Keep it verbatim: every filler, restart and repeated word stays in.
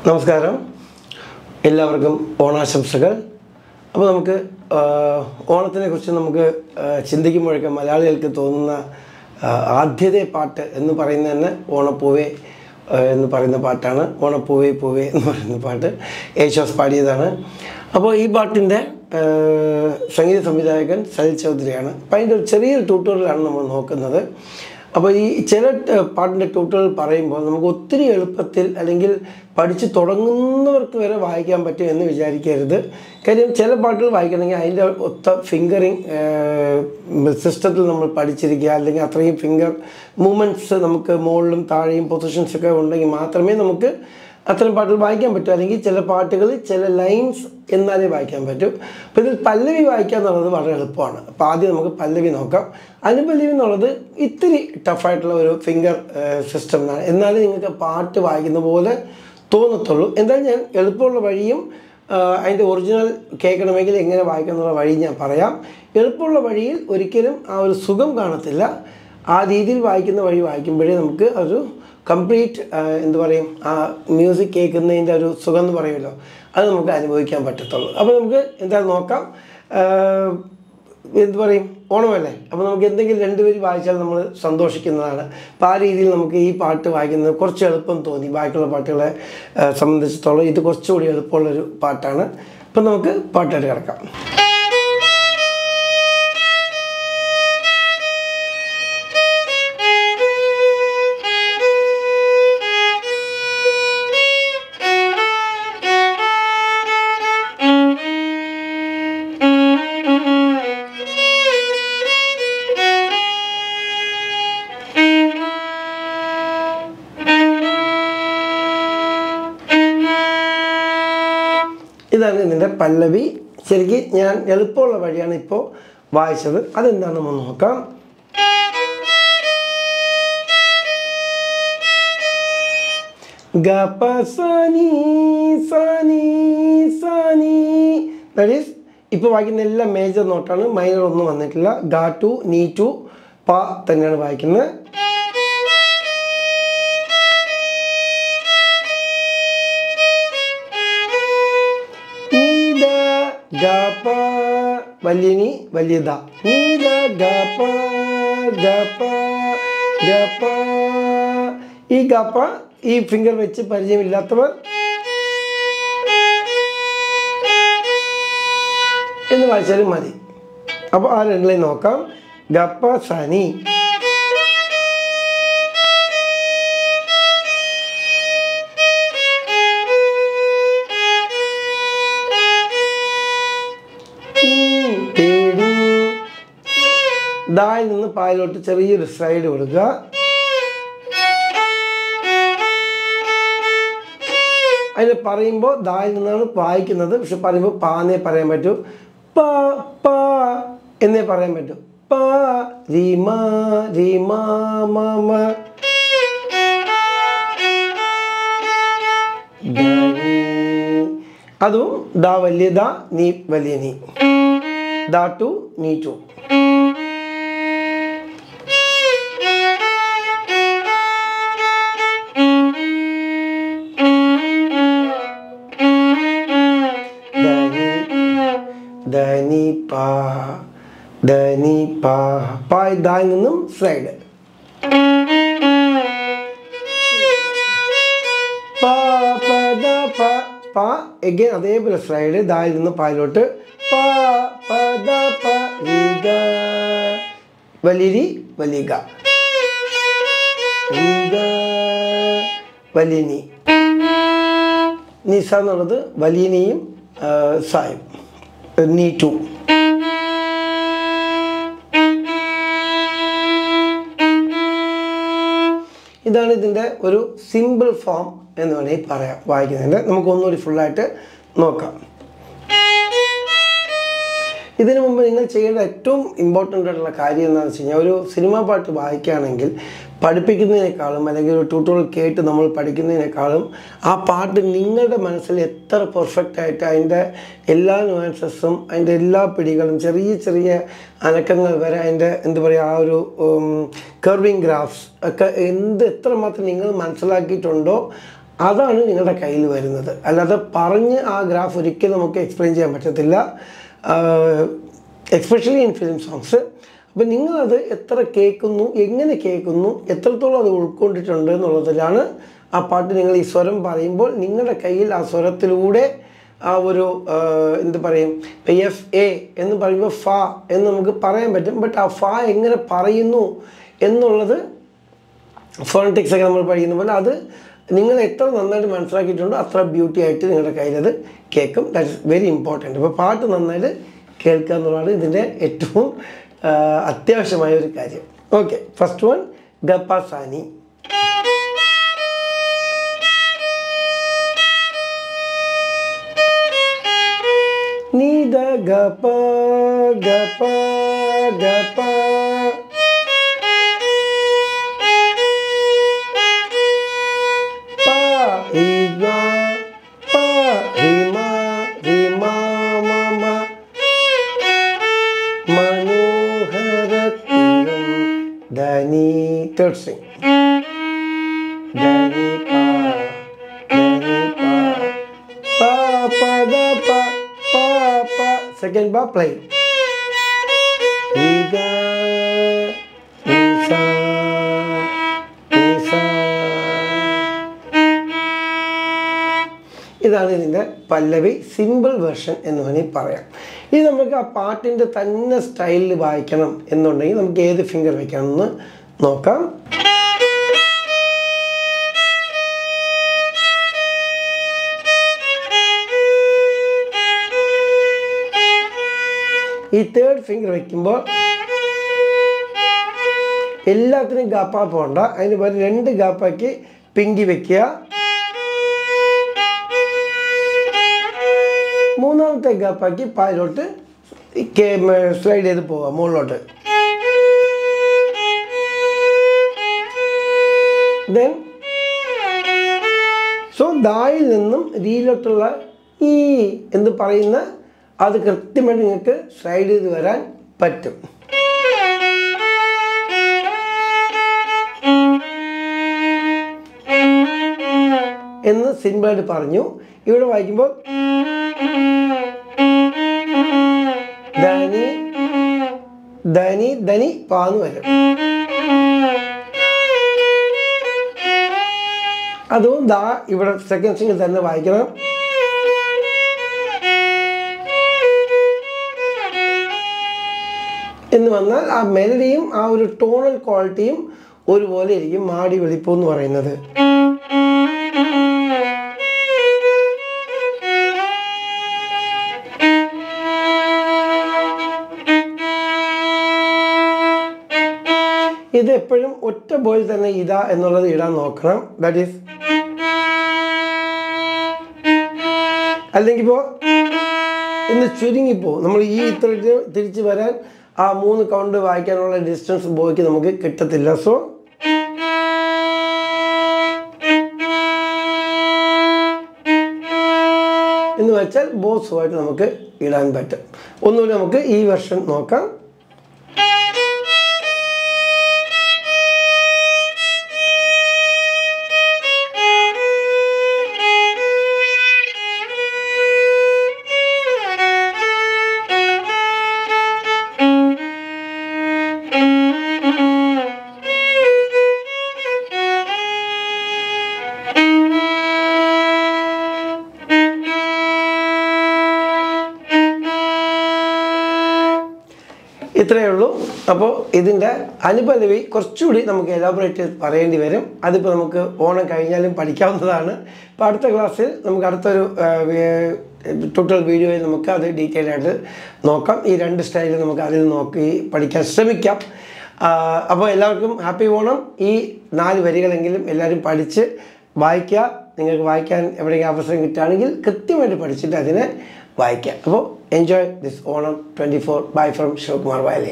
നമസ്കാരം, എല്ലാവർക്കും ഓണാശംസകൾ. അപ്പോൾ നമുക്ക് ഓണത്തിനെ കുറിച്ച് നമുക്ക് ചിന്തിക്കുമ്പോഴൊക്കെ മലയാളികൾക്ക് തോന്നുന്ന ആദ്യത്തെ പാട്ട് എന്ന് പറയുന്നത് തന്നെ ഓണപ്പൂവേ എന്ന് പറയുന്ന പാട്ടാണ്. ഓണപ്പൂവേ പൂവേ എന്ന് പറയുന്ന പാട്ട് യേശുദാസ് പാടിയതാണ്. അപ്പോൾ ഈ പാട്ടിൻ്റെ സംഗീത സംവിധായകൻ സലിൽ ചൗധരിയാണ്. അപ്പോൾ അതിൻ്റെ ഒരു ചെറിയൊരു ട്യൂട്ടോറിയലാണ് നമ്മൾ നോക്കുന്നത്. അപ്പോൾ ഈ ചില പാട്ടിൻ്റെ ട്യൂട്ടോറിയൽ പറയുമ്പോൾ നമുക്ക് ഒത്തിരി എളുപ്പത്തിൽ അല്ലെങ്കിൽ പഠിച്ച് തുടങ്ങുന്നവർക്ക് വരെ വായിക്കാൻ പറ്റും എന്ന് വിചാരിക്കരുത്. കാര്യം ചില പാട്ടുകൾ വായിക്കണമെങ്കിൽ അതിൻ്റെ ഒത്ത ഫിംഗറിങ് സിസ്റ്റത്തിൽ നമ്മൾ പഠിച്ചിരിക്കുക, അല്ലെങ്കിൽ അത്രയും ഫിംഗർ മൂവ്മെൻറ്റ്സ് നമുക്ക് മുകളിലും താഴെയും പൊസിഷൻസൊക്കെ ഉണ്ടെങ്കിൽ മാത്രമേ നമുക്ക് അത്തരം പാട്ടുകൾ വായിക്കാൻ പറ്റും. അല്ലെങ്കിൽ ചില പാട്ടുകൾ ചില ലൈൻസ് എന്നാലേ വായിക്കാൻ പറ്റും. അപ്പോൾ ഇതിൽ പല്ലവി വായിക്കുക എന്നുള്ളത് വളരെ എളുപ്പമാണ്. അപ്പോൾ ആദ്യം നമുക്ക് പല്ലവി നോക്കാം. അനുപല്ലവി എന്നുള്ളത് ഇത്തിരി ടഫായിട്ടുള്ള ഒരു ഫിംഗർ സിസ്റ്റം എന്നാണ്. എന്നാലും നിങ്ങൾക്ക് പാട്ട് വായിക്കുന്ന പോലെ തോന്നത്തുള്ളൂ. എന്തായാലും ഞാൻ എളുപ്പമുള്ള വഴിയും അതിൻ്റെ ഒറിജിനൽ കേൾക്കണമെങ്കിൽ എങ്ങനെ വായിക്കണം എന്നുള്ള വഴി ഞാൻ പറയാം. എളുപ്പമുള്ള വഴിയിൽ ഒരിക്കലും ആ ഒരു സുഖം കാണത്തില്ല. ആ രീതിയിൽ വായിക്കുന്ന വഴി വായിക്കുമ്പോഴേ നമുക്ക് ഒരു കംപ്ലീറ്റ് എന്തു പറയും, ആ മ്യൂസിക് കേൾക്കുന്നതിൻ്റെ ഒരു സുഖം എന്ന് പറയുമല്ലോ, അത് നമുക്ക് അനുഭവിക്കാൻ പറ്റത്തുള്ളൂ. അപ്പോൾ നമുക്ക് എന്തായാലും നോക്കാം. എന്തു പറയും, ഓണമല്ലേ, അപ്പോൾ നമുക്ക് എന്തെങ്കിലും രണ്ടുപേര് വായിച്ചാൽ നമ്മൾ സന്തോഷിക്കുന്നതാണ്. അപ്പോൾ ആ രീതിയിൽ നമുക്ക് ഈ പാട്ട് വായിക്കുന്നത് കുറച്ച് എളുപ്പം തോന്നി. ബാക്കിയുള്ള പാട്ടുകളെ സംബന്ധിച്ചിടത്തോളം ഇത് കുറച്ചുകൂടി എളുപ്പമുള്ളൊരു പാട്ടാണ്. അപ്പം നമുക്ക് പാട്ടായിട്ട് കിടക്കാം. ഇതാണ് ഇതിൻ്റെ പല്ലവി. ശരിക്കും ഞാൻ എളുപ്പമുള്ള വഴിയാണ് ഇപ്പോൾ വായിച്ചത്. അതെന്താണെന്ന് നമ്മൾ നോക്കാം. ഗ പ സ നി സ നി സ നി. ദാറ്റ് ഈസ് ഇപ്പോൾ വായിക്കുന്ന എല്ലാം മേജർ നോട്ടാണ്, മൈനർ ഒന്നും വന്നിട്ടില്ല. ഗ ടു നീ ടു പ തന്നെയാണ് വായിക്കുന്നത്. ഗ പ വലിയ നീ വലിയ ദ, നീ ദ ഗ പ ഗ പ ഗ പ. ഈ ഗ പ ഈ ഫിംഗർ വെച്ച് പരിചയമില്ലാത്തവർ എന്ന് വായിച്ചാലും മതി. അപ്പോൾ ആ രണ്ടിലേയും നോക്കാം. ഗ പ സ നി, ദായിൽ നിന്ന് പായിലോട്ട് ചെറിയൊരു സ്ലൈഡ് കൊടുക്കുക. അതിൽ പറയുമ്പോൾ ദായിൽ നിന്നാണ് വായിക്കുന്നത്, പക്ഷെ പറയുമ്പോൾ പാന്നേ പറയാൻ പറ്റൂ. പ പ എന്നേ പറയാൻ പറ്റൂ. പ രി മ രി മ മ മ. അതും ദ വലിയ ദ, നീ വലിയ നീ. ദ ടു നീ ടു. ധനി പ ധനി പ. പായ് ദായിൽ നിന്നും സ്ലൈഡ്. പ പ ദ പ പ എഗൈൻ അതേപോലെ സ്ലൈഡ്. ദായിൽ നിന്ന് പായിലോട്ട് പ പ ദ പ രി ഗ വലിയ രി വലിയ ഗ, രി ഗ വലിയ നീ. നിസ എന്നുള്ളത് വലിയ നീയും സായും. നീ ടു. ഇതാണ് ഇതിൻ്റെ ഒരു സിമ്പിൾ ഫോം എന്ന് വേണമെങ്കിൽ പറയാം വായിക്കുന്നതിൻ്റെ. നമുക്കൊന്നുകൂടി ഫുള്ളായിട്ട് നോക്കാം. ഇതിനു മുമ്പ് നിങ്ങൾ ചെയ്യേണ്ട ഏറ്റവും ഇമ്പോർട്ടൻ്റ് ആയിട്ടുള്ള കാര്യം എന്താണെന്ന് വെച്ച് കഴിഞ്ഞാൽ, ഒരു സിനിമാ പാട്ട് വായിക്കുകയാണെങ്കിൽ പഠിപ്പിക്കുന്നതിനേക്കാളും അല്ലെങ്കിൽ ഒരു ട്യൂട്ടോറിയൽ കേട്ട് നമ്മൾ പഠിക്കുന്നതിനേക്കാളും ആ പാട്ട് നിങ്ങളുടെ മനസ്സിൽ എത്ര പെർഫെക്റ്റ് ആയിട്ട് അതിൻ്റെ എല്ലാ നുവാൻസസും അതിൻ്റെ എല്ലാ പിടികളും ചെറിയ ചെറിയ അനക്കങ്ങൾ വരെ അതിൻ്റെ എന്താ പറയുക ആ ഒരു കർവിങ് ഗ്രാഫ്സ് ഒക്കെ എന്ത് എത്രമാത്രം നിങ്ങൾ മനസ്സിലാക്കിയിട്ടുണ്ടോ അതാണ് നിങ്ങളുടെ കയ്യിൽ വരുന്നത്. അല്ലാതെ പറഞ്ഞ് ആ ഗ്രാഫ് ഒരിക്കലും നമുക്ക് എക്സ്പ്ലെയിൻ ചെയ്യാൻ പറ്റത്തില്ല, എക്സ്പെഷ്യലി ഇൻ ഫിലിം സോങ്സ്. അപ്പം നിങ്ങളത് എത്ര കേൾക്കുന്നു, എങ്ങനെ കേൾക്കുന്നു, എത്രത്തോളം അത് ഉൾക്കൊണ്ടിട്ടുണ്ട് എന്നുള്ളതിലാണ് ആ പാട്ട്. നിങ്ങൾ ഈ സ്വരം പറയുമ്പോൾ നിങ്ങളുടെ കയ്യിൽ ആ സ്വരത്തിലൂടെ ആ ഒരു എന്ത് പറയും, എഫ് എ എന്ന് പറയുമ്പോൾ ഫ എന്ന് നമുക്ക് പറയാൻ പറ്റും. ബട്ട് ആ ഫ എങ്ങനെ പറയുന്നു എന്നുള്ളത് ഫോണറ്റിക്സ് ഒക്കെ നമ്മൾ പഠിക്കുന്ന പോലെ അത് നിങ്ങൾ എത്ര നന്നായിട്ട് മനസ്സിലാക്കിയിട്ടുണ്ടോ അത്ര ബ്യൂട്ടി ആയിട്ട് നിങ്ങളുടെ കയ്യിലത് കേൾക്കും. That is very important. അപ്പോൾ പാട്ട് നന്നായിട്ട് കേൾക്കുക എന്നുള്ളതാണ് ഇതിൻ്റെ ഏറ്റവും അത്യാവശ്യമായ ഒരു കാര്യം. ഓക്കെ, ഫസ്റ്റ് വൺ ഗപ്പാസാനി. നീദ ഗപ ഗപ ഗപ പ ഇഗ പ ഹിമ ഹിമ മമ മനോഹരത്തിരം ധനി. തേർഡ് സിംഗ് ധനി പ ധനി പ പ പദ പ പ പ. Second bar play. Riga Nisa Nisa. ഇതാണ് ഇതിൻ്റെ പല്ലവി, സിമ്പിൾ വേർഷൻ എന്ന് വേണമെങ്കിൽ പറയാം. ഇത് നമുക്ക് ആ പാട്ടിൻ്റെ തന്നെ സ്റ്റൈലിൽ വായിക്കണം എന്നുണ്ടെങ്കിൽ നമുക്ക് ഏത് ഫിംഗർ വയ്ക്കാമെന്ന് നോക്കാം. ഈ തേർഡ് ഫിംഗർ വയ്ക്കുമ്പോൾ എല്ലാത്തിനും ഗാപ്പ പോകണ്ട, അതിന് പകരം രണ്ട് ഗാപ്പാക്കി പിങ്കി വെക്കുക. മൂന്നാമത്തെ ഗാപ്പാക്കി പായിലോട്ട് സ്ലൈഡ് ചെയ്ത് പോവുക മുകളിലോട്ട്. ദെൻ സോ ദായിൽ നിന്നും രീയിലോട്ടുള്ള ഈ എന്ന് പറയുന്ന അത് കൃത്യമായിട്ട് നിങ്ങൾക്ക് സ്ലൈഡ് ചെയ്ത് വരാൻ പറ്റും. എന്ന് സിമ്പിളായിട്ട് പറഞ്ഞു. ഇവിടെ വായിക്കുമ്പോൾ ധനി ധനി ധനി പാന്ന് വരും. അതും ദാ ഇവിടെ സെക്കൻഡ് സിംഗിൾ തന്നെ വായിക്കണം. എന്ന് വന്നാൽ ആ മെലഡിയും ആ ഒരു ടോണൽ ക്വാളിറ്റിയും ഒരുപോലെ ഇരിക്കും. മാടി വെളിപ്പം എന്ന് പറയുന്നത്. ഇത് എപ്പോഴും ഒറ്റ ബോയിൽ തന്നെ ഇതാ എന്നുള്ളത് ഇടാൻ നോക്കണം. ദാറ്റ് ഈസ് അല്ലെങ്കിൽ ഇപ്പോൾ ഇന്ന് ചുരുങ്ങിപ്പോ നമ്മൾ ഈ ഇത്ര തിരിച്ച് വരാൻ ആ മൂന്ന് കൗണ്ട് വായിക്കാനുള്ള ഡിസ്റ്റൻസ് ബോയ്ക്ക് നമുക്ക് കിട്ടത്തില്ല. സോ എന്ന് വെച്ചാൽ ബോസുമായിട്ട് നമുക്ക് ഇടാൻ പറ്റും. ഒന്നുകൂടി നമുക്ക് ഈ വെർഷൻ നോക്കാം. ഇത്രയേ ഉള്ളൂ. അപ്പോൾ ഇതിൻ്റെ അനുപല്ലവി കുറച്ചുകൂടി നമുക്ക് എലാബറേറ്റ് പറയേണ്ടി വരും. അതിപ്പോൾ നമുക്ക് ഓണം കഴിഞ്ഞാലും പഠിക്കാവുന്നതാണ്. ഇപ്പോൾ അടുത്ത ക്ലാസ്സിൽ നമുക്ക് അടുത്തൊരു ട്യൂട്ടോറിയൽ വീഡിയോയിൽ നമുക്ക് അത് ഡീറ്റെയിൽ ആയിട്ട് നോക്കാം. ഈ രണ്ട് സ്റ്റൈലിൽ നമുക്ക് അതിൽ നോക്കി പഠിക്കാൻ ശ്രമിക്കാം. അപ്പോൾ എല്ലാവർക്കും ഹാപ്പി ഓണം. ഈ നാല് വരികളെങ്കിലും എല്ലാവരും പഠിച്ച് വായിക്കുക. നിങ്ങൾക്ക് വായിക്കാൻ എവിടെയെങ്കിലും അവസരം കിട്ടുകയാണെങ്കിൽ കൃത്യമായിട്ട് പഠിച്ചിട്ട് അതിനെ വായിക്കുക. അപ്പോൾ enjoy this Onam twenty four. Bye from Sivakumar വയലേ.